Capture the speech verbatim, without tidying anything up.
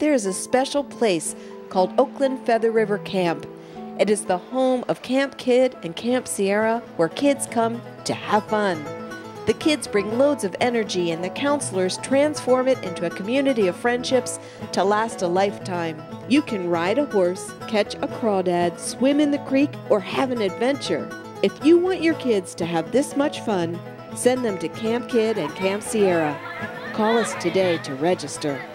there is a special place called Oakland Feather River Camp. It is the home of Camp Kid and Camp Sierra, where kids come to have fun. The kids bring loads of energy, and the counselors transform it into a community of friendships to last a lifetime. You can ride a horse, catch a crawdad, swim in the creek, or have an adventure. If you want your kids to have this much fun, send them to Camp Kid and Camp Sierra. Call us today to register.